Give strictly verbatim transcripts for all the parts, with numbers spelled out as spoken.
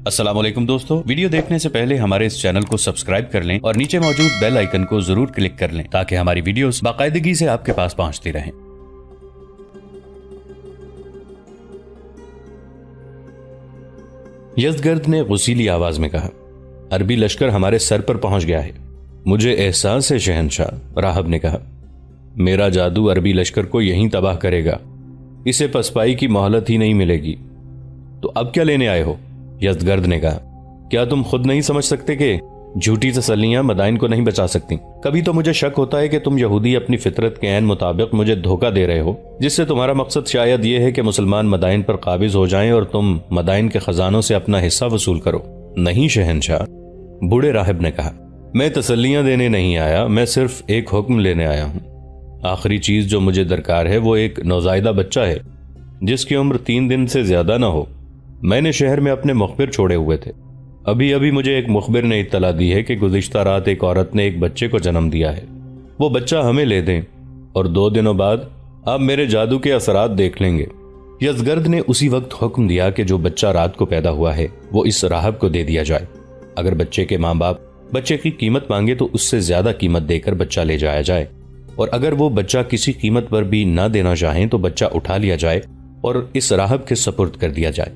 अस्सलाम वालेकुम दोस्तों, वीडियो देखने से पहले हमारे इस चैनल को सब्सक्राइब कर लें और नीचे मौजूद बेल आइकन को जरूर क्लिक कर लें ताकि हमारी वीडियोस बाकायदगी से आपके पास पहुंचती रहें। यज़दगर्द ने गुस्सीली आवाज में कहा, अरबी लश्कर हमारे सर पर पहुंच गया है। मुझे एहसास है शहंशाह, राहब ने कहा। मेरा जादू अरबी लश्कर को यहीं तबाह करेगा, इसे पसपाई की मोहलत ही नहीं मिलेगी। तो अब क्या लेने आए हो? यज़दगर्द ने कहा, क्या तुम खुद नहीं समझ सकते कि झूठी तसल्लियां मदाइन को नहीं बचा सकती? कभी तो मुझे शक होता है कि तुम यहूदी अपनी फितरत के ऐन मुताबिक मुझे धोखा दे रहे हो, जिससे तुम्हारा मकसद शायद यह है कि मुसलमान मदाइन पर काबिज हो जाएं और तुम मदाइन के खजानों से अपना हिस्सा वसूल करो। नहीं शहंशाह, बूढ़े राहिब ने कहा, मैं तसल्लियां देने नहीं आया, मैं सिर्फ एक हुक्म लेने आया हूं। आखिरी चीज जो मुझे दरकार है वो एक नौज़ायदा बच्चा है जिसकी उम्र तीन दिन से ज्यादा ना हो। मैंने शहर में अपने मुखबिर छोड़े हुए थे। अभी अभी मुझे एक मुखबिर ने इत्तला दी है कि गुज़िश्ता रात एक औरत ने एक बच्चे को जन्म दिया है। वो बच्चा हमें ले दें और दो दिनों बाद आप मेरे जादू के असरात देख लेंगे। यज़दगर्द ने उसी वक्त हुक्म दिया कि जो बच्चा रात को पैदा हुआ है वो इस राहब को दे दिया जाए। अगर बच्चे के माँ बाप बच्चे की कीमत मांगे तो उससे ज्यादा कीमत देकर बच्चा ले जाया जाए, और अगर वो बच्चा किसी कीमत पर भी ना देना चाहें तो बच्चा उठा लिया जाए और इस राहब के सपुर्द कर दिया जाए।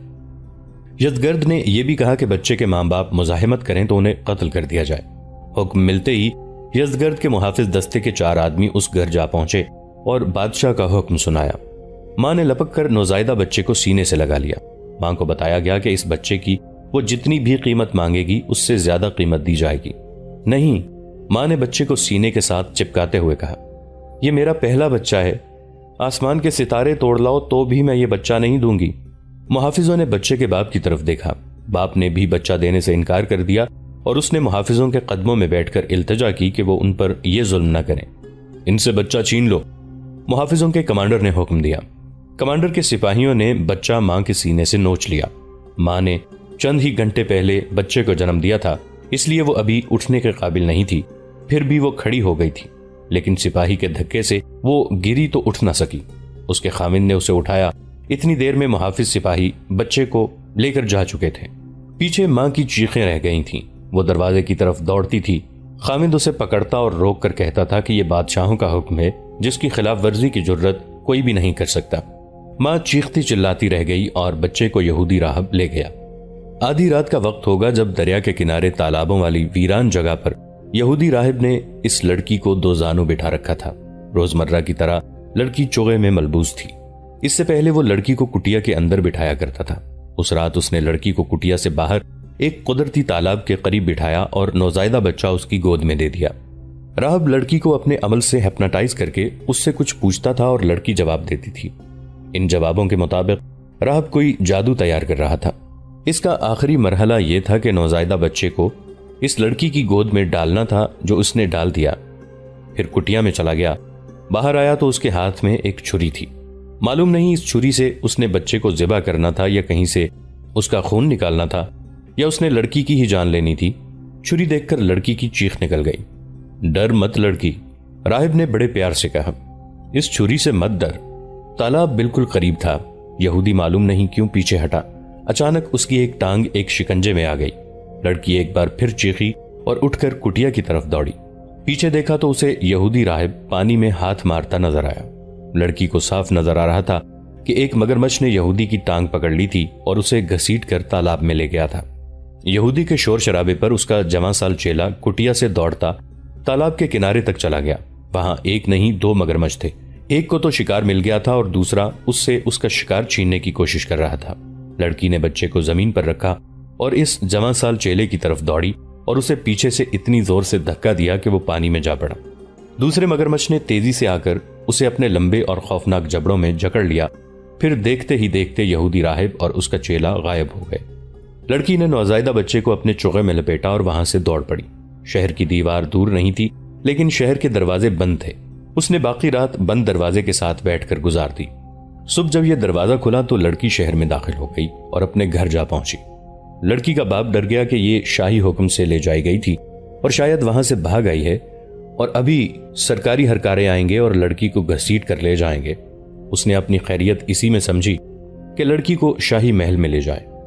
यज़दगर्द ने यह भी कहा कि बच्चे के माँ बाप मुजाहिमत करें तो उन्हें कत्ल कर दिया जाए। हुक्म मिलते ही यज़दगर्द के मुहाफिज दस्ते के चार आदमी उस घर जा पहुंचे और बादशाह का हुक्म सुनाया। मां ने लपक कर नौज़ायदा बच्चे को सीने से लगा लिया। मां को बताया गया कि इस बच्चे की वो जितनी भी कीमत मांगेगी उससे ज्यादा कीमत दी जाएगी। नहीं, मां ने बच्चे को सीने के साथ चिपकाते हुए कहा, यह मेरा पहला बच्चा है, आसमान के सितारे तोड़ लाओ तो भी मैं ये बच्चा नहीं दूंगी। मुहाफिजों ने बच्चे के बाप की तरफ देखा। बाप ने भी बच्चा देने से इनकार कर दिया और उसने मुहाफिजों के कदमों में बैठकर इल्तिजा की कि वो उन पर यह जुल्म न करें। इनसे बच्चा छीन लो, मुहाफिजों के कमांडर ने हुक्म दिया। कमांडर के सिपाहियों ने बच्चा मां के सीने से नोच लिया। मां ने चंद ही घंटे पहले बच्चे को जन्म दिया था, इसलिए वो अभी उठने के काबिल नहीं थी। फिर भी वो खड़ी हो गई थी, लेकिन सिपाही के धक्के से वो गिरी तो उठ ना सकी। उसके खामिन ने उसे उठाया। इतनी देर में मुहाफिज सिपाही बच्चे को लेकर जा चुके थे। पीछे मां की चीखें रह गई थीं। वो दरवाजे की तरफ दौड़ती थी। खामिद उसे पकड़ता और रोक कर कहता था कि यह बादशाहों का हुक्म है जिसकी खिलाफ वर्जी की जुर्रत कोई भी नहीं कर सकता। मां चीखती चिल्लाती रह गई और बच्चे को यहूदी राहब ले गया। आधी रात का वक्त होगा जब दरिया के किनारे तालाबों वाली वीरान जगह पर यहूदी राहिब ने इस लड़की को दो जानों बिठा रखा था। रोजमर्रा की तरह लड़की चोगे में मलबूस थी। इससे पहले वो लड़की को कुटिया के अंदर बिठाया करता था। उस रात उसने लड़की को कुटिया से बाहर एक कुदरती तालाब के करीब बिठाया और नौज़ायदा बच्चा उसकी गोद में दे दिया। राहब लड़की को अपने अमल से हिप्नोटाइज करके उससे कुछ पूछता था और लड़की जवाब देती थी। इन जवाबों के मुताबिक राहब कोई जादू तैयार कर रहा था। इसका आखिरी मरहला यह था कि नौज़ायदा बच्चे को इस लड़की की गोद में डालना था, जो उसने डाल दिया। फिर कुटिया में चला गया। बाहर आया तो उसके हाथ में एक छुरी थी। मालूम नहीं इस छुरी से उसने बच्चे को ज़िबा करना था या कहीं से उसका खून निकालना था या उसने लड़की की ही जान लेनी थी। छुरी देखकर लड़की की चीख निकल गई। डर मत लड़की, राहिब ने बड़े प्यार से कहा, इस छुरी से मत डर। तालाब बिल्कुल करीब था। यहूदी मालूम नहीं क्यों पीछे हटा। अचानक उसकी एक टांग एक शिकंजे में आ गई। लड़की एक बार फिर चीखी और उठकर कुटिया की तरफ दौड़ी। पीछे देखा तो उसे यहूदी राहिब पानी में हाथ मारता नजर आया। लड़की को साफ नजर आ रहा था कि एक मगरमच्छ ने यहूदी की टांग पकड़ ली थी और उसे घसीट कर तालाब में ले गया था। यहूदी के शोर शराबे पर उसका जवां साल चेला कुटिया से दौड़ता तालाब के किनारे तक चला गया। वहां एक नहीं दो मगरमच्छ थे। एक को तो शिकार मिल गया था और दूसरा उससे उसका शिकार छीनने की कोशिश कर रहा था। लड़की ने बच्चे को जमीन पर रखा और इस जवां साल चेले की तरफ दौड़ी और उसे पीछे से इतनी जोर से धक्का दिया कि वो पानी में जा पड़ा। दूसरे मगरमच्छ ने तेजी से आकर उसे अपने लंबे और खौफनाक जबड़ों में जकड़ लिया। फिर देखते ही देखते यहूदी राहिब और उसका चेला गायब हो गए। लड़की ने नौज़ायदा बच्चे को अपने चोगे में लपेटा और वहां से दौड़ पड़ी। शहर की दीवार दूर नहीं थी, लेकिन शहर के दरवाजे बंद थे। उसने बाकी रात बंद दरवाजे के साथ बैठकर गुजार दी। सुबह जब यह दरवाजा खुला तो लड़की शहर में दाखिल हो गई और अपने घर जा पहुंची। लड़की का बाप डर गया कि ये शाही हुक्म से ले जाई गई थी और शायद वहां से भाग आई है और अभी सरकारी हरकारे आएंगे और लड़की को घसीट कर ले जाएंगे। उसने अपनी खैरियत इसी में समझी कि लड़की को शाही महल में ले जाए।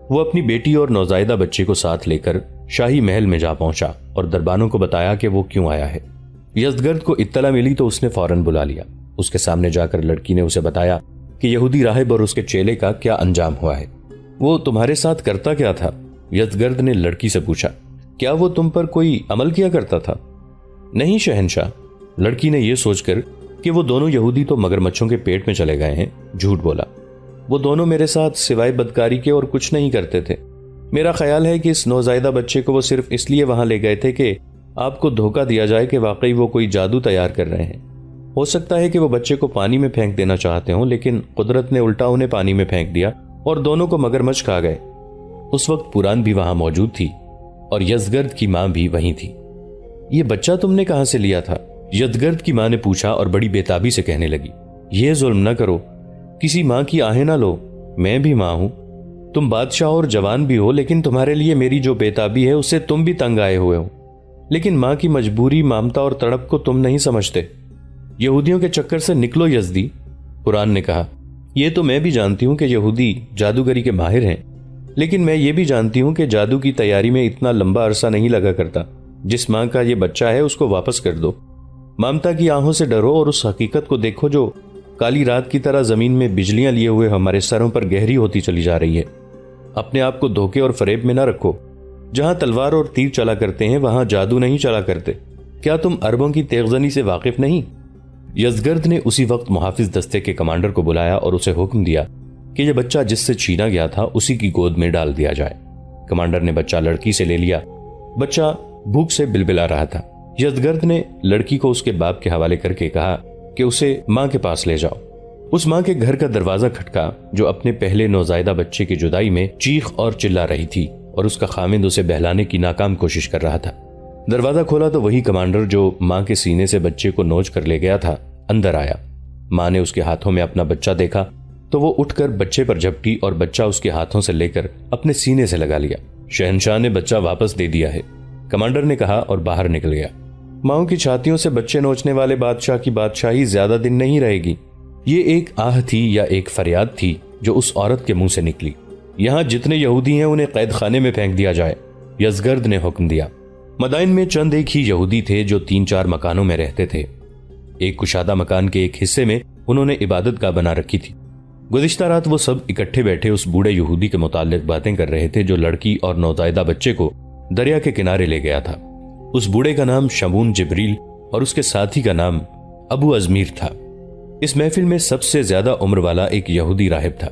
وہ اپنی بیٹی اور نوزائیدہ بچے کو ساتھ لے کر شاہی محل میں جا پہنچا اور دربانوں کو بتایا کہ وہ کیوں آیا ہے۔ یزدگرد کو اطلاع ملی تو اس نے فوراً بلا لیا۔ اس کے سامنے جا کر لڑکی نے اسے بتایا کہ یہودی راہب اور اس کے چیلے کا کیا انجام ہوا ہے۔ وہ تمہارے ساتھ کرتا کیا تھا؟ یزدگرد نے لڑکی سے پوچھا۔ کیا وہ تم پر کوئی عمل کیا کرتا تھا؟ نہیں شہنشاہ، لڑکی نے یہ سوچ کر کہ وہ دونوں یہودی تو مگرمچھوں کے پیٹ میں چلے گئے ہیں جھوٹ بولا۔ وہ دونوں میرے ساتھ سوائے بدکاری کے اور کچھ نہیں کرتے تھے۔ میرا خیال ہے کہ اس نوزائیدہ بچے کو وہ صرف اس لیے وہاں لے گئے تھے کہ آپ کو دھوکہ دیا جائے کہ واقعی وہ کوئی جادو تیار کر رہے ہیں۔ ہو سکتا ہے کہ وہ بچے کو پانی میں پھینک دینا چاہتے ہوں، لیکن قدرت نے الٹا انہیں پانی میں پھینک دیا اور دونوں کو مگرمچھ کھا گئے۔ اس وقت پوران بھی وہاں موجود تھی اور یزدگرد کی ماں بھی وہیں تھی۔ یہ بچہ تم نے کہاں سے لیا تھا؟ یزدگرد کی ماں نے پوچھا اور بڑی بےتابی سے کہنے لگی۔ یہ ظلم نہ کرو، کسی ماں کی آہیں نہ لو، میں بھی ماں ہوں۔ تم بادشاہ اور جوان بھی ہو، لیکن تمہارے لیے میری جو بےتابی ہے اسے تم بھی تنگ آئے ہوئے ہو۔ لیکن ماں کی مجبوری، مامتا اور تڑپ کو تم نہیں سمجھتے۔ یہودیوں کے چکر سے نکلو یزدی، قرآن نے کہا۔ یہ تو میں بھی جانتی ہوں کہ یہودی جادوگری کے ماہر ہیں، لیکن میں یہ بھی جانتی ہوں کہ جادو کی تیاری میں اتنا لمبا عرصہ نہیں لگا کرتا۔ جس ماں کا یہ بچہ ہے اس کو واپس کر دو۔ مامتا کی آنکھوں سے ڈرو اور اس حقیقت کو دیکھو جو کالی رات کی طرح زمین میں بجلیاں لیے ہوئے ہمارے سروں پر گہری ہوتی چلی جا رہی ہے۔ اپنے آپ کو دھوکے اور فریب میں نہ رکھو۔ جہاں تلوار اور تیر چلا کرتے ہیں وہاں جادو نہیں چلا کرتے۔ کیا تم عربوں کی تیغزنی سے واقف نہیں؟ یزدگرد نے اسی وقت محافظ دستے کے کمانڈر کو بلایا اور اسے حکم دیا کہ یہ بچہ جس سے چھینا گیا تھا اسی کی گود میں ڈال دیا جائے۔ کمانڈر نے بچہ لڑکی سے لے لیا۔ بچہ بھوک سے بلبلا رہا تھا۔ یزدگرد نے لڑکی کو اس کے باپ کے حوالے کر کے کہا کہ اسے ماں کے پاس لے جاؤ۔ اس ماں کے گھر کا دروازہ کھٹکا جو اپنے پہلے نوزائیدہ بچے کی جدائی میں چیخ اور چلا رہی تھی، اور اس کا خامند اسے بہلانے کی ناکام کوشش کر رہا تھا۔ دروازہ کھولا تو وہی کمانڈر جو ماں کے سینے سے بچے کو نوچ کر لے گیا تھا اندر آیا۔ ماں نے اس کے ہاتھوں میں اپنا بچہ دیکھا تو وہ اٹھ کر بچے پر جھپٹی اور بچہ اس کے ہاتھوں سے لے کر اپنے سینے سے لگا لیا۔ شہنشاہ نے بچہ واپس دے دیا ہے، کمانڈر نے کہا اور باہر نکل گیا۔ ماؤں کی چھاتیوں سے بچے نوچنے والے بادشاہ کی بادشاہی زیادہ دن نہیں رہے گی۔ یہ ایک آہ تھی یا ایک فریاد تھی جو اس عورت کے منہ سے نکلی۔ یہاں جتنے یہودی ہیں انہیں قید خانے میں پھینک دیا جائے، یزدگرد نے حکم دیا۔ مدائن میں چند ایک ہی یہودی تھے جو تین چار مکانوں میں رہتے تھے۔ ایک کشادہ مکان کے ایک حصے میں انہوں نے عبادت گاہ بنا رکھی تھی۔ گزشتہ رات وہ سب اکٹھے بیٹھے اس بوڑھے یہودی کے متعلق باتیں کر رہے تھے جو لڑکی اور نوزائیدہ بچے کو دریا کے کنارے لے گیا تھا۔ اس بوڑھے کا نام شمون جبریل اور اس کے ساتھی کا نام ابو ازمیر تھا۔ اس محفل میں سب سے زیادہ عمر والا ایک یہودی راہب تھا۔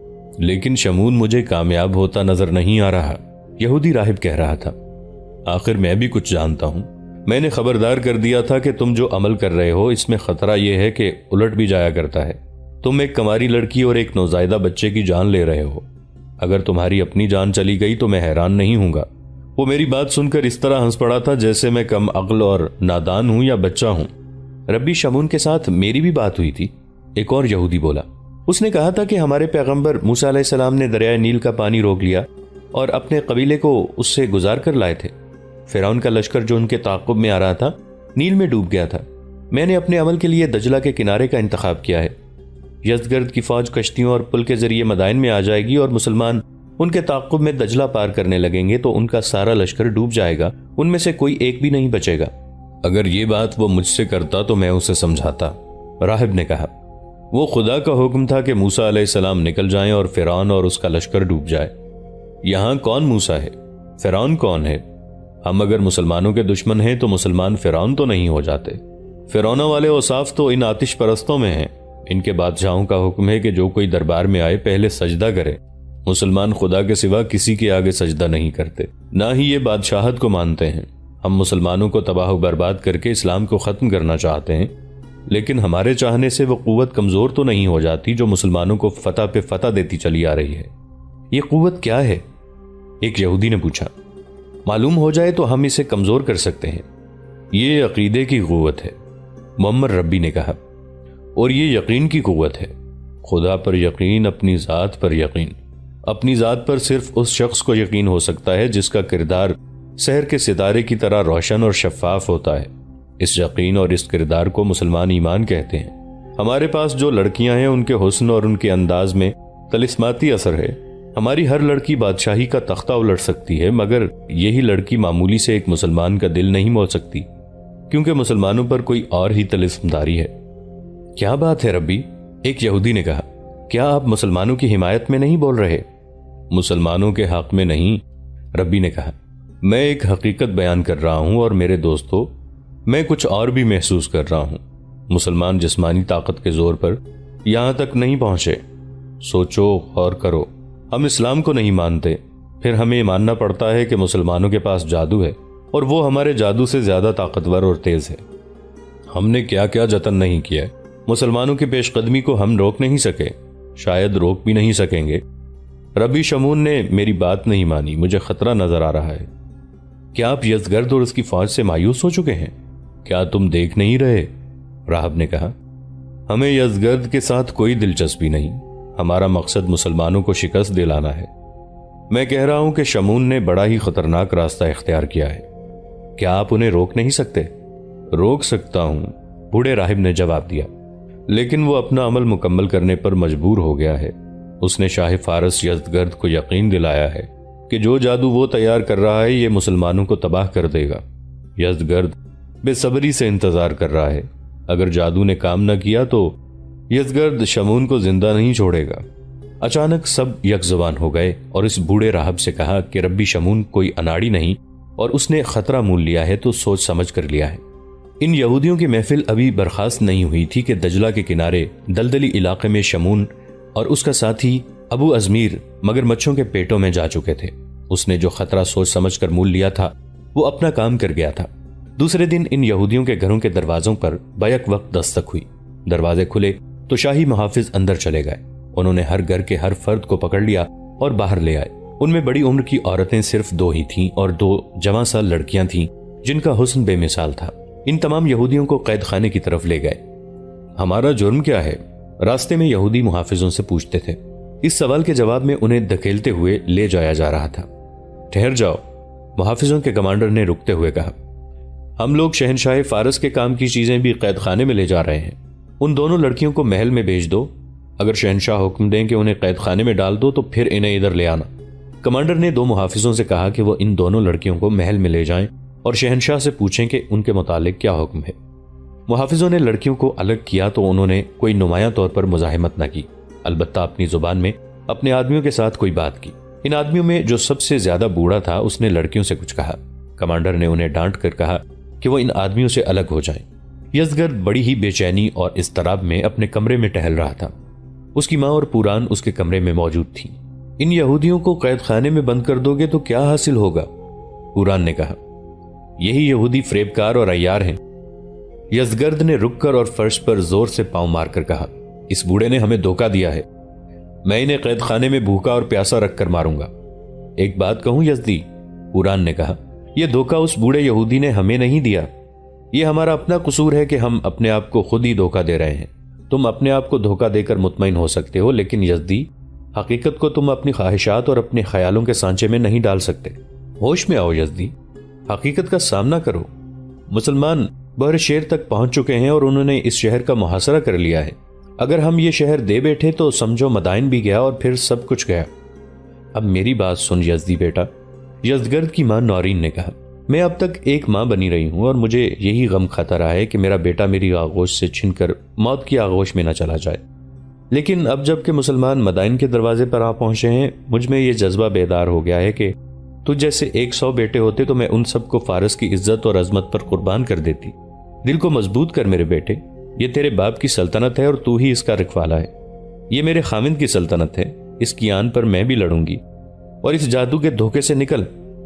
لیکن شمون مجھے کامیاب ہوتا نظر نہیں آ رہا، یہودی راہب کہہ رہا تھا۔ آخر میں بھی کچھ جانتا ہوں۔ میں نے خبردار کر دیا تھا کہ تم جو عمل کر رہے ہو اس میں خطرہ یہ ہے کہ الٹ بھی جایا کرتا ہے۔ تم ایک کنواری لڑکی اور ایک نوزائیدہ بچے کی جان لے رہے ہو۔ اگر تمہاری اپنی جان چلی گئی تو میں حیران نہیں ہوں گا۔ وہ میری بات سن کر اس طرح ہنس پڑا تھا جیسے میں کم عقل اور نادان ہوں یا بچہ ہوں۔ ربی شمون کے ساتھ میری بھی بات ہوئی تھی، ایک اور یہودی بولا۔ اس نے کہا تھا کہ ہمارے پیغمبر موسیٰ علیہ السلام نے دریائے نیل کا پانی روک لیا اور اپنے قبیلے کو اس سے گزار کر لائے تھے۔ فرعون کا لشکر جو ان کے تعاقب میں آ رہا تھا نیل میں ڈوب گیا تھا۔ میں نے اپنے عمل کے لیے دجلہ کے کنارے کا انتخاب کیا ہے۔ یزدگرد کی فوج کشتیوں اور پل کے ذریعے مدائن میں آ جائے گی اور مسلمان ان کے تعاقب میں دجلہ پار کرنے لگیں گے تو ان کا سارا لشکر ڈوب جائے گا، ان میں سے کوئی ایک بھی نہیں بچے گا۔ اگر یہ بات وہ مجھ سے کرتا تو میں اسے سمجھاتا، راہب نے کہا۔ وہ خدا کا حکم تھا کہ موسیٰ علیہ السلام نکل جائیں اور فرعون اور اس کا لشکر ڈوب جائے۔ یہاں کون موسیٰ ہے؟ فرعون کون ہے؟ ہم اگر مسلمانوں کے دشمن ہیں تو مسلمان فرعون تو نہیں ہو جاتے۔ فرعون والے اوصاف تو ان آتش پرستوں میں ہیں۔ ان کے بادشاہوں کا حکم ہے کہ جو کوئی دربار میں آئے پہلے سجدہ کرے۔ مسلمان خدا کے سوا کسی کے آگے سجدہ نہیں کرتے، نہ ہی یہ بادشاہت کو مانتے ہیں۔ ہم مسلمانوں کو تباہ و برباد کر کے اسلام کو ختم کرنا چاہتے ہیں، لیکن ہمارے چاہنے سے وہ قوت کمزور تو نہیں ہو جاتی جو مسلمانوں کو فتح پہ فتح دیتی چلی آ رہی ہے۔ یہ قوت کیا ہے؟ ایک یہودی نے پوچھا۔ معلوم ہو جائے تو ہم اسے کمزور کر سکتے ہیں۔ یہ عقیدے کی قوت ہے، محمد ربی نے کہا، اور یہ یقین کی قوت ہے۔ خدا پر یقین، اپنی ذات پر یقین۔ اپنی ذات پر صرف اس شخص کو یقین ہو سکتا ہے جس کا کردار سحر کے ستارے کی طرح روشن اور شفاف ہوتا ہے۔ اس یقین اور اس کردار کو مسلمان ایمان کہتے ہیں۔ ہمارے پاس جو لڑکیاں ہیں ان کے حسن اور ان کے انداز میں طلسماتی اثر ہے۔ ہماری ہر لڑکی بادشاہی کا تختہ الٹ سکتی ہے، مگر یہی لڑکی معمولی سے ایک مسلمان کا دل نہیں موڑ سکتی، کیونکہ مسلمانوں پر کوئی اور ہی طلسم داری ہے۔ کیا بات ہے ربی، ایک یہودی نے کہا، کیا آپ مسلمانوں کی حمایت میں نہیں بول رہے؟ مسلمانوں کے حق میں نہیں، ربی نے کہا، میں ایک حقیقت بیان کر رہا ہوں، اور میرے دوستو، میں کچھ اور بھی محسوس کر رہا ہوں۔ مسلمان جسمانی طاقت کے زور پر یہاں تک نہیں پہنچے۔ سوچو، غور کرو، ہم اسلام کو نہیں مانتے، پھر ہمیں ماننا پڑتا ہے کہ مسلمانوں کے پاس جادو ہے، اور وہ ہمارے جادو سے زیادہ طاقتور اور تیز ہے۔ ہم نے کیا کیا جتن نہیں کیا، مسلمانوں کی پیش قدمی کو ہم روک نہیں سکے، شاید روک بھی نہیں سکیں گے۔ ربی شمون نے میری بات نہیں مانی، مجھے خطرہ نظر آ رہا ہے۔ کیا آپ یزگرد اور اس کی فوج سے مایوس ہو چکے ہیں؟ کیا تم دیکھ نہیں رہے؟ راہب نے کہا، ہمیں یزگرد کے ساتھ کوئی دلچسپی نہیں، ہمارا مقصد مسلمانوں کو شکست دلانا ہے۔ میں کہہ رہا ہوں کہ شمون نے بڑا ہی خطرناک راستہ اختیار کیا ہے۔ کیا آپ انہیں روک نہیں سکتے؟ روک سکتا ہوں، بوڑھے راہب نے جواب دیا، لیکن وہ اپنا عمل مکمل کرنے پر مجبور ہو گیا ہے۔ اس نے شاہ فارس یزدگرد کو یقین دلایا ہے کہ جو جادو وہ تیار کر رہا ہے یہ مسلمانوں کو تباہ کر دے گا۔ یزدگرد بے صبری سے انتظار کر رہا ہے، اگر جادو نے کام نہ کیا تو یزدگرد شمون کو زندہ نہیں چھوڑے گا۔ اچانک سب یک زبان ہو گئے اور اس بوڑھے راہب سے کہا کہ ربی شمون کوئی اناڑی نہیں، اور اس نے خطرہ مول لیا ہے تو سوچ سمجھ کر لیا ہے۔ ان یہودیوں کی محفل ابھی برخاست نہیں ہوئی تھی کہ دجلہ کے کنارے دلدلی علاقے میں شمون اور اس کا ساتھی ابو ازمیر مگر مچھوں کے پیٹوں میں جا چکے تھے۔ اس نے جو خطرہ سوچ سمجھ کر مول لیا تھا وہ اپنا کام کر گیا تھا۔ دوسرے دن ان یہودیوں کے گھروں کے دروازوں پر بیک وقت دستک ہوئی۔ دروازے کھلے تو شاہی محافظ اندر چلے گئے۔ انہوں نے ہر گھر کے ہر فرد کو پکڑ لیا اور باہر لے آئے۔ ان میں بڑی عمر کی عورتیں صرف دو ہی تھیں اور دو جوان سال لڑکیاں تھیں جن کا حسن بے مثال تھا۔ ان تمام یہودیوں کو قید خانے کی طرف لے گئے۔ ہمارا جرم کیا ہے؟ راستے میں یہودی محافظوں سے پوچھتے تھے۔ اس سوال کے جواب میں انہیں دھکیلتے ہوئے لے جایا جا رہا تھا۔ ٹھہر جاؤ، محافظوں کے کمانڈر نے رکتے ہوئے کہا، ہم لوگ شہنشاہ فارس کے کام کی چیزیں بھی قید خانے میں لے جا رہے ہیں۔ ان دونوں لڑکیوں کو محل میں بھیج دو، اگر شہنشاہ حکم دیں کہ انہیں قید خانے میں ڈال دو تو پھر انہیں ادھر لے آنا۔ کمانڈر نے دو محافظوں سے کہا کہ وہ ان دونوں لڑکیوں کو محل میں لے جائیں اور شہنشاہ سے پوچھیں کہ ان کے متعلق کیا حکم ہے۔ محافظوں نے لڑکیوں کو الگ کیا تو انہوں نے کوئی نمایاں طور پر مزاحمت نہ کی، البتہ اپنی زبان میں اپنے آدمیوں کے ساتھ کوئی بات کی۔ ان آدمیوں میں جو سب سے زیادہ بوڑھا تھا اس نے لڑکیوں سے کچھ کہا۔ کمانڈر نے انہیں ڈانٹ کر کہا کہ وہ ان آدمیوں سے الگ ہو جائیں۔ یزگرد بڑی ہی بے چینی اور اضطراب میں اپنے کمرے میں ٹہل رہا تھا۔ اس کی ماں اور پوران اس کے کمرے میں موجود تھی۔ ان یہودیوں کو قید خانے میں بند کر دو گے تو کیا حاصل ہوگا؟ پوران نے کہا، یہی یہودی فریبکار اور عیار ہیں۔ یزگرد نے رک کر اور فرش پر زور سے پاؤں مار کر کہا، اس بوڑھے نے ہمیں دھوکہ دیا ہے، میں انہیں قید خانے میں بھوکا اور پیاسا رکھ کر ماروں گا۔ ایک بات کہوں یزدی، پوران نے کہا، یہ دھوکہ اس بوڑھے یہودی نے ہمیں نہیں دیا، یہ ہمارا اپنا قصور ہے کہ ہم اپنے آپ کو خود ہی دھوکہ دے رہے ہیں۔ تم اپنے آپ کو دھوکہ دے کر مطمئن ہو سکتے ہو، لیکن یزدی، حقیقت کو تم اپنی خواہشات اور اپنے خیالوں کے سانچے میں نہیں ڈال سکتے۔ ہوش میں آؤ یزدی، حقیقت کا سامنا کرو۔ مسلمان بحر شیر تک پہنچ چکے ہیں اور انہوں نے اس شہر کا محاصرہ کر لیا ہے۔ اگر ہم یہ شہر دے بیٹھے تو سمجھو مدائن بھی گیا اور پھر سب کچھ گیا۔ اب میری بات سن یزدی بیٹا، یزدگرد کی ماں نورین نے کہا، میں اب تک ایک ماں بنی رہی ہوں اور مجھے یہی غم کھاتا رہا ہے کہ میرا بیٹا میری آغوش سے چھن کر موت کی آغوش میں نہ چلا جائے۔ لیکن اب جب کہ مسلمان مدائن کے دروازے پر آ پہنچے ہیں، مجھ میں یہ جذبہ بیدار ہو گیا ہے کہ تجھ جیسے ایک سو بیٹے ہوتے تو میں ان سب کو فارس کی عزت اور عظمت پر قربان کر دیتی۔ دل کو مضبوط کر میرے بیٹے، یہ تیرے باپ کی سلطنت ہے اور تو ہی اس کا رکھوالا ہے۔ یہ میرے خاوند کی سلطنت ہے، اس کی آن پر میں بھی لڑوں گی، اور اس جادو کے دھوکے سے نکل۔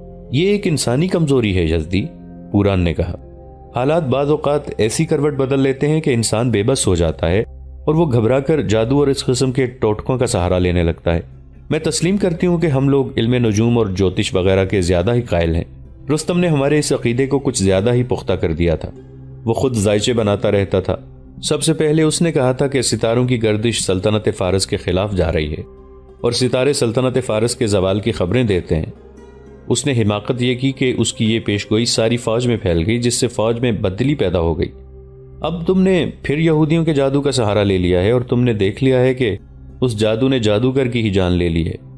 یہ ایک انسانی کمزوری ہے یزدی، پوران نے کہا۔ حالات بعض اوقات ایسی کروٹ بدل لیتے ہیں کہ انسان بے بس ہو جاتا ہے اور وہ گھبرا کر جادو اور اس قسم کے ٹوٹکوں کا سہارا لینے لگتا ہے۔ میں تسلیم کرتی ہوں کہ ہم لوگ علم نجوم اور جوتش وغیرہ کے زیادہ ہی قائل ہیں۔ رستم نے ہمارے اس عقیدے کو کچھ زیادہ ہی پختہ کر دیا تھا۔ وہ خود ذائچے بناتا رہتا تھا۔ سب سے پہلے اس نے کہا تھا کہ ستاروں کی گردش سلطنت فارس کے خلاف جا رہی ہے اور ستارے سلطنت فارس کے زوال کی خبریں دیتے ہیں۔ اس نے حماقت یہ کی کہ اس کی یہ پیشگوئی ساری فوج میں پھیل گئی، جس سے فوج میں بدلی پیدا ہو گئی۔ اب تم نے پھر یہودیوں کے جادو کا سہارا لے لیا ہے اور تم نے دیکھ لیا ہے کہ اس جادو نے جادوگر کی ہی جان لے لی ہے۔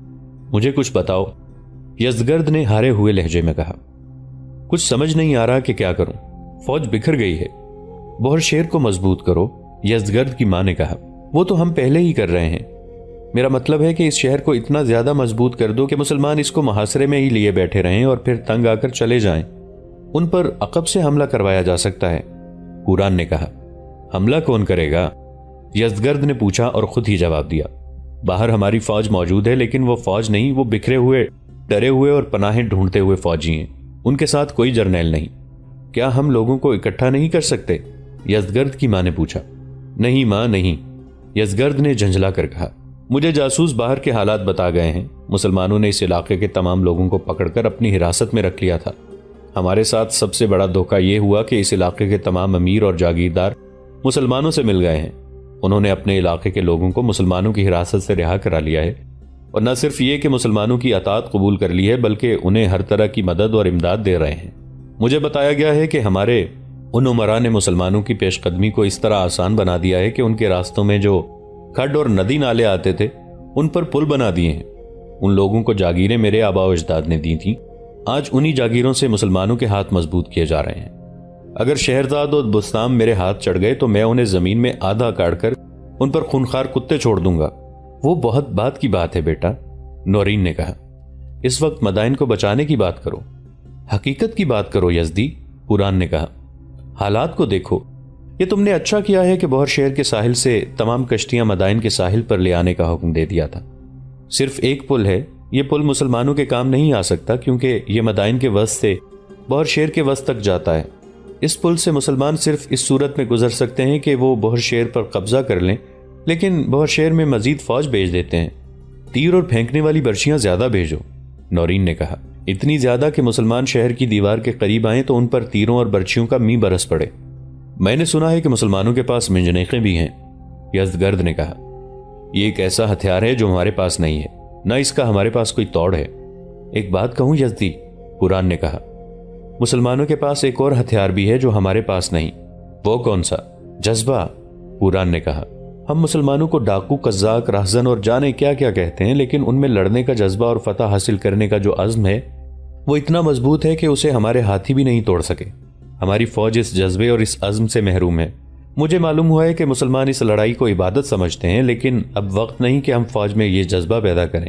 مجھے کچھ بتاؤ، یزدگرد نے ہارے ہوئے لہجے میں کہا۔ کچھ سمجھ نہیں آ رہا کہ کیا کروں، فوج بکھر گئی ہے۔ بہر شیر کو مضبوط کرو، یزدگرد کی ماں نے کہا۔ وہ تو ہم پہلے ہی کر رہے ہیں، میرا مطلب ہے کہ اس شہر کو اتنا زیادہ مضبوط کر دو کہ مسلمان اس کو محاصرے میں ہی لیے بیٹھے رہیں اور پھر تنگ آ کر چلے جائیں۔ ان پر عقب سے حملہ کروایا جا سکتا ہے، پوران نے کہا۔ حملہ کون کرے گا؟ یزدگرد نے پوچھا اور خود ہی جواب دیا۔ باہر ہماری فوج موجود ہے، لیکن وہ فوج نہیں، وہ بکھرے ہوئے، ڈرے ہوئے اور پناہیں ڈھونڈتے ہوئے فوجی ہیں۔ ان کے ساتھ کوئی جرنیل نہیں۔ کیا ہم لوگوں کو اکٹھا نہیں کر سکتے؟ یزدگرد کی ماں نے پوچھا۔ نہیں ماں نہیں، یزدگرد نے جھنجھلا کر کہا۔ مجھے جاسوس باہر کے حالات بتا گئے ہیں۔ مسلمانوں نے اس علاقے کے تمام لوگوں کو پکڑ کر اپنی حراست میں رکھ لیا تھا۔ ہمارے ساتھ سب سے بڑا دھوکہ یہ ہوا کہ اس علاقے کے تمام امیر اور جاگیردار مسلمانوں سے مل گئے ہیں۔ انہوں نے اپنے علاقے کے لوگوں کو مسلمانوں کی حراست سے رہا کرا لیا ہے، اور نہ صرف یہ کہ مسلمانوں کی اطاعت قبول کر لی ہے، بلکہ انہیں ہر طرح کی مدد اور امداد دے رہے ہیں۔ مجھے بتایا گیا ہے کہ ہمارے ان عمراء نے مسلمانوں کی پیش قدمی کو اس طرح آسان بنا دیا ہے کہ ان کے راستوں میں جو کھڈ اور ندی نالے آتے تھے ان پر پل بنا دیے ہیں۔ ان لوگوں کو جاگیریں میرے آبا و اجداد نے دی تھیں، آج انہی جاگیروں سے مسلمانوں کے ہاتھ مضبوط کیے جا رہے ہیں۔ اگر شہرزاد اور بستام میرے ہاتھ چڑھ گئے تو میں انہیں زمین میں آدھا کاٹ کر ان پر خونخوار کتے چھوڑ دوں گا۔ وہ بہت بات کی بات ہے بیٹا، نورین نے کہا۔ اس وقت مدائن کو بچانے کی بات کرو، حقیقت کی بات کرو یزدی، پوران نے کہا۔ حالات کو دیکھو، یہ تم نے اچھا کیا ہے کہ بہر شہر کے ساحل سے تمام کشتیاں مدائن کے ساحل پر لے آنے کا حکم دے دیا تھا۔ صرف ایک پل ہے، یہ پل مسلمانوں کے کام نہیں آ سکتا کیونکہ یہ مدائن کے وسط سے بہر شہر کے وسط تک جاتا ہے۔ اس پل سے مسلمان صرف اس صورت میں گزر سکتے ہیں کہ وہ بہر شہر پر قبضہ کر لیں، لیکن بہر شہر میں مزید فوج بھیج دیتے ہیں۔ تیر اور پھینکنے والی برچیاں زیادہ بھیجو، نورین نے کہا۔ اتنی زیادہ کہ مسلمان شہر کی دیوار کے قریب آئیں تو ان پر تیروں اور برچیوں کا می برس پڑے۔ میں نے سنا ہے کہ مسلمانوں کے پاس منجنیقیں بھی ہیں، یزدگرد نے کہا۔ یہ ایک ایسا ہتھیار ہے جو ہمارے پاس نہیں ہے، نہ اس کا ہمارے پاس کوئی توڑ ہے۔ ایک بات کہوں یزدی، پوران نے کہا، مسلمانوں کے پاس ایک اور ہتھیار بھی ہے جو ہمارے پاس نہیں۔ وہ کون سا؟ جذبہ، پوران نے کہا۔ ہم مسلمانوں کو ڈاکو، قزاق، راہزن اور جانے کیا کیا کہتے ہیں، لیکن ان میں لڑنے کا جذبہ اور فتح حاصل کرنے کا جو عزم ہے وہ اتنا مضبوط ہے کہ اسے ہمارے ہاتھی بھی نہیں توڑ سکے۔ ہماری فوج اس جذبے اور اس عزم سے محروم ہے۔ مجھے معلوم ہوا ہے کہ مسلمان اس لڑائی کو عبادت سمجھتے ہیں، لیکن اب وقت نہیں کہ ہم فوج میں یہ جذبہ پیدا کریں۔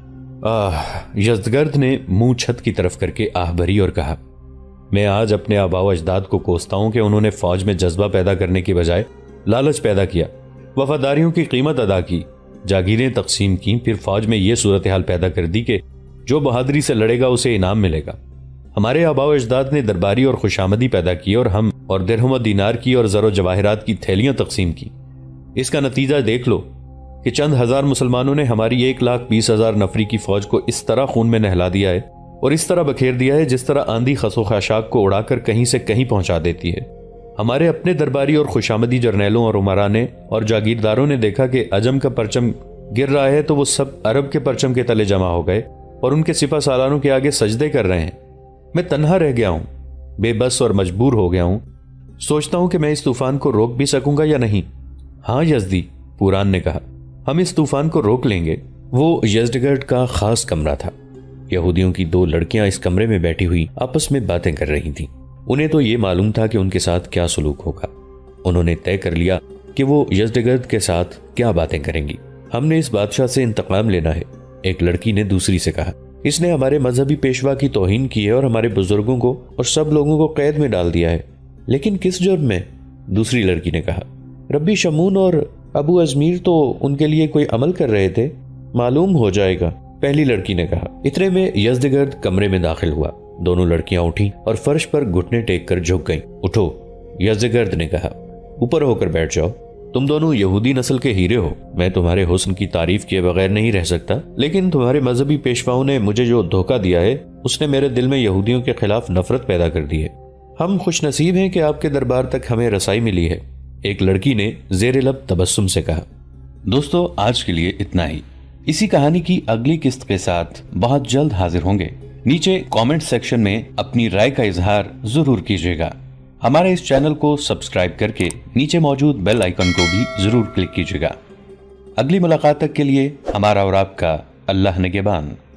آہ، یزدگرد نے منہ چھت کی طرف کر کے آہ بھری اور کہا، میں آج اپنے آبا و اجداد کو کوستا ہوں کہ انہوں نے فوج میں جذبہ پیدا کرنے کی بجائے لالچ پیدا کیا، وفاداریوں کی قیمت ادا کی، جاگیریں تقسیم کی، پھر فوج میں یہ صورتحال پیدا کر دی کہ جو بہادری سے لڑے گا اسے انعام ملے گا۔ ہمارے آبا و اجداد نے درباری اور خوشامدی پیدا کی اور ہم اور درہم و دینار کی اور زر و جواہرات کی تھیلیاں تقسیم کی۔ اس کا نتیجہ دیکھ لو کہ چند ہزار مسلمانوں نے ہماری ایک لاکھ بیس ہزار نفری کی فوج کو اس طرح خون میں نہلا دیا ہے اور اس طرح بکھیر دیا ہے جس طرح آندھی خس و خاشاک کو اڑا کر کہیں سے کہیں پہنچا دیتی ہے۔ ہمارے اپنے درباری اور خوشامدی جرنیلوں اور عمرا نے اور جاگیرداروں نے دیکھا کہ عجم کا پرچم گر رہا ہے تو وہ سب عرب کے پرچم کے تلے جمع ہو گئے اور ان کے سپہ سالاروں کے آگے سجدے کر رہے ہیں۔ میں تنہا رہ گیا ہوں، بے بس اور مجبور ہو گیا ہوں۔ سوچتا ہوں کہ میں اس طوفان کو روک بھی سکوں گا یا نہیں۔ ہاں یزدی، پوران نے کہا، ہم اس طوفان کو روک لیں گے۔ وہ یزدگرد کا خاص کمرہ تھا۔ یہودیوں کی دو لڑکیاں اس کمرے میں بیٹھی ہوئی آپس میں باتیں کر رہی تھیں۔ انہیں تو یہ معلوم تھا کہ ان کے ساتھ کیا سلوک ہوگا۔ انہوں نے طے کر لیا کہ وہ یزدگرد کے ساتھ کیا باتیں کریں گی۔ ہم نے اس بادشاہ سے انتقام لینا ہے، ایک لڑکی نے دوسری سے کہا۔ اس نے ہمارے مذہبی پیشوا کی توہین کی ہے اور ہمارے بزرگوں کو اور سب لوگوں کو قید میں ڈال دیا ہے۔ لیکن کس جرم میں؟ دوسری لڑکی نے کہا۔ ربی شمون اور ابو ازمیر تو ان کے لیے کوئی عمل کر رہے تھے، معلوم ہو جائے گا، پہلی لڑکی نے کہا۔ اتنے میں یزدگرد کمرے میں داخل ہوا۔ دونوں لڑکیاں اٹھیں اور فرش پر گھٹنے ٹیک کر جھک گئیں۔ اٹھو، یزدگرد نے کہا، اوپر ہو کر بیٹھ جاؤ۔ تم دونوں یہودی نسل کے ہیرے ہو، میں تمہارے حسن کی تعریف کیے بغیر نہیں رہ سکتا، لیکن تمہارے مذہبی پیشواؤں نے مجھے جو دھوکہ دیا ہے اس نے میرے دل میں یہودیوں کے خلاف نفرت پیدا کر دی ہے۔ ہم خوش نصیب ہیں کہ آپ کے دربار تک ہمیں رسائی ملی ہے، ایک لڑکی نے زیر لب تبسم سے کہا۔ دوستو، آج کے لیے اتنا ہی۔ اسی کہانی کی اگلی قسط کے ساتھ بہت جلد حاضر ہوں گے۔ نیچے کامنٹ سیکشن میں اپنی رائے کا اظہار ضرور کیجیے گا۔ ہمارے اس چینل کو سبسکرائب کر کے نیچے موجود بیل آئیکن کو بھی ضرور کلک کیجیے گا۔ اگلی ملاقات تک کے لیے ہمارا اور آپ کا اللہ نگہبان۔